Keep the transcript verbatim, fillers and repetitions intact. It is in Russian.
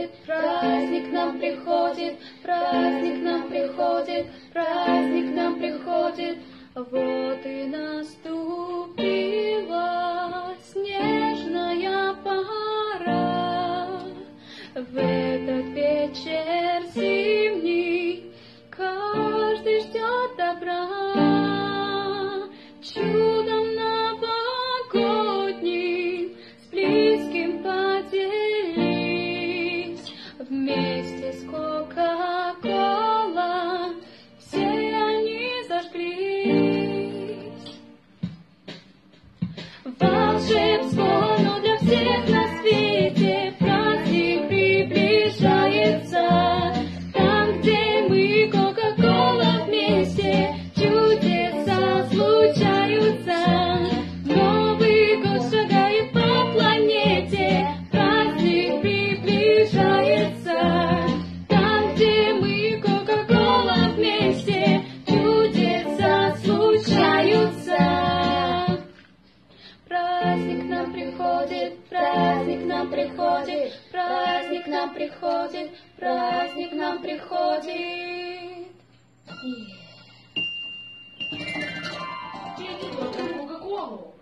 приходит, праздник нам приходит, праздник нам приходит, праздник нам приходит. Вот и наступила снежная пора. В этот вечер зимний каждый ждет добра. Чудом новогодним с близким поделись. Вместе с Кока-Кола все они зажглись. Волшебство, но для всех на свете праздник приближается. Там, где мы, Кока-Кола, вместе, чудеса случаются. Новый год шагает по планете, праздник приближается. Там, где мы, Кока-Кола, вместе, чудеса случаются. Праздник нам приходит, праздник нам приходит, праздник нам приходит, праздник нам приходит. Пейте Кока-Колу.